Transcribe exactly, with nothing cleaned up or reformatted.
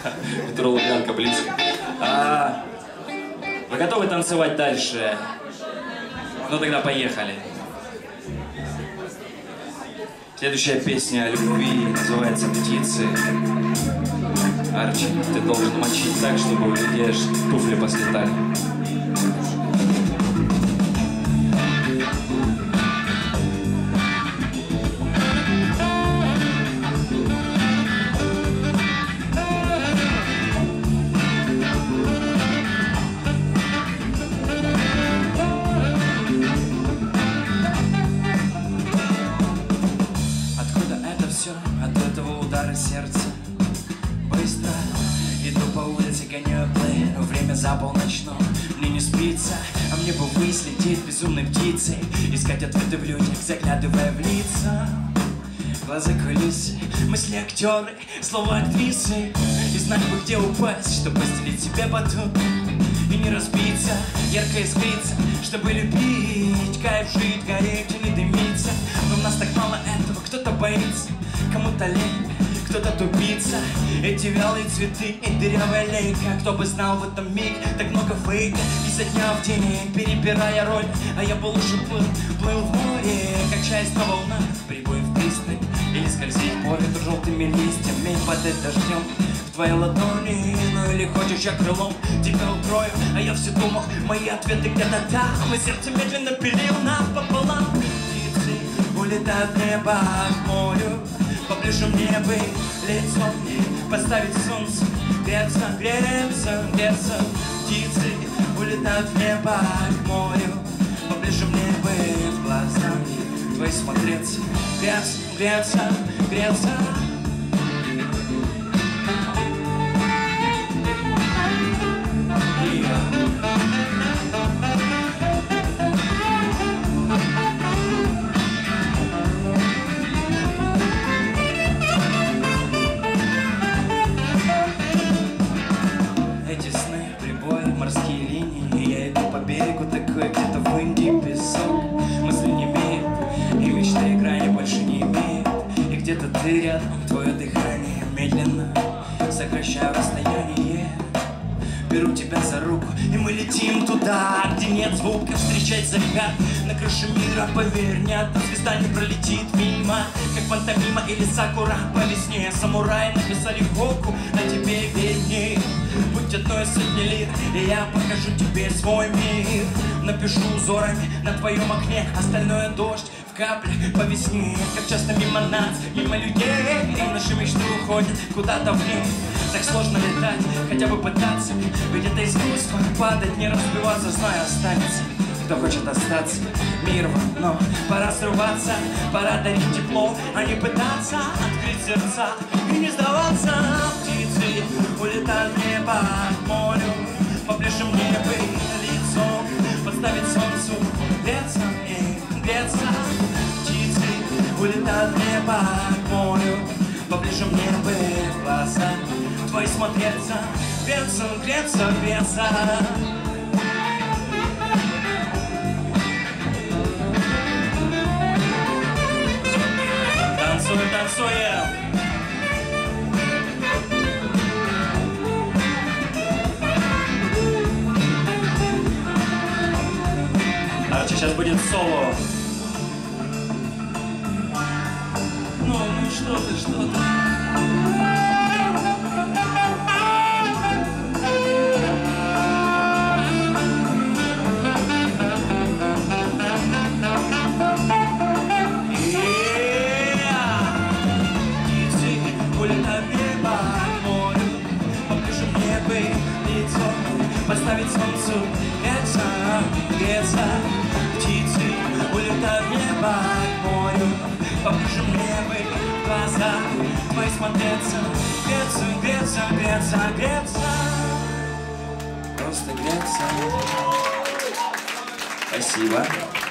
Утро Лубянка близко. А, вы готовы танцевать дальше? Ну тогда поехали. Следующая песня о любви называется «Птицы». Арчи, ты должен мочить так, чтобы у людей аж туфли послетали. От этого удара сердца быстро иду по улице, гоняю плей, но время за полночь, но мне не спится. А мне бы выследить безумной птицей, искать ответы в людях, заглядывая в лица. Глаза кулисы, мысли актеры, слова актрисы. И знать бы, где упасть, чтобы постелить себе батут и не разбиться, ярко искриться, чтобы любить, кайф жить, гореть и не дымиться. Но у нас так мало этого, кто-то боится, кому-то лень, кто-то тупица. Эти вялые цветы и дырявая лейка, кто бы знал в этом миг так много фейка. Изо дня в день перебирая роль, а я бы лучше плыл, плыл в море, как часть на волнах, прибой в пристань или скользить по ветру желтыми листьями, падать дождем в твоей ладони. Ну или хочешь, я крылом тебя укрою, а я все думал, мои ответы где-то там, и сердце медленно пилил напополам. Птицы улетают в небо к морю, поближе мне бы лицом поставить солнце, греться, греться, греться. Птицы улетают в небо к морю, поближе мне бы в глаза твои смотреться, греться, греться, греться. Эти сны, прибои, морские линии, я иду по берегу такой, где-то в Индии песок. Мысли не имеют, и мечты грани больше не имеют. И где-то ты рядом, твое дыхание медленно сокращаю расстояние. Беру тебя за руку, и мы летим туда, где нет звука. Встречать закат на крыше мира, поверь, ни одна звезда не пролетит мимо. Как пантомима или сакура по весне. Самураи написали хоку, а тебе видней. Будь одной сотни лет, и я покажу тебе свой мир. Напишу узорами на твоем окне, остальное дождь в каплях по весне. Как часто мимо нас, мимо людей, и наши мечты уходят куда-то вниз. Так сложно летать, хотя бы пытаться, ведь это искусство, падать, не разбиваться, знаю, останется кто хочет остаться. Мир вам, но пора срываться, пора дарить тепло, а не пытаться открыть сердца и не сдаваться. Птицы улетают в небо к морю, поближе мне бы лицом подставить солнцу, греться мне, греться. Птицы улетают в небо к морю, поближе мне бы в глаза твои смотреться, греться, греться, греться. Танцуем, танцуем. Арчи, сейчас будет соло. Ну, ну что ты, что ты? Поставить солнцу, греться, греться. Птицы улетают в небо к морю, поближе мне бы в глаза твои смотреться, греться, греться, греться, греться. Просто греться. Спасибо.